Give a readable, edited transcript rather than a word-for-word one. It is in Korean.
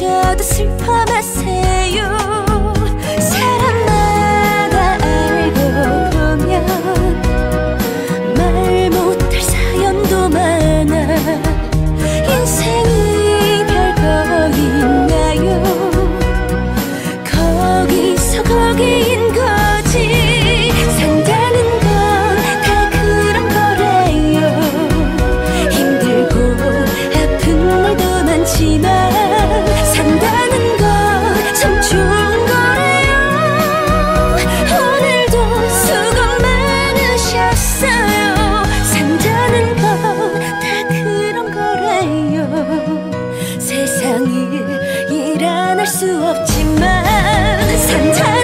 그저도 슬퍼 마세요. 사람마다 알고 보면 말 못할 사연도 많아. 인생이 별거 있나요? 거기서 거기인 거지. 산다는 건 다 그런 거래요. 힘들고 아픈 날도 많지만 산다는 건 참 좋은 거래요. 오늘도 수고 많으셨어요. 산다는 건 다 그런 거래요. 세상이 일 안 할 수 없지만 산다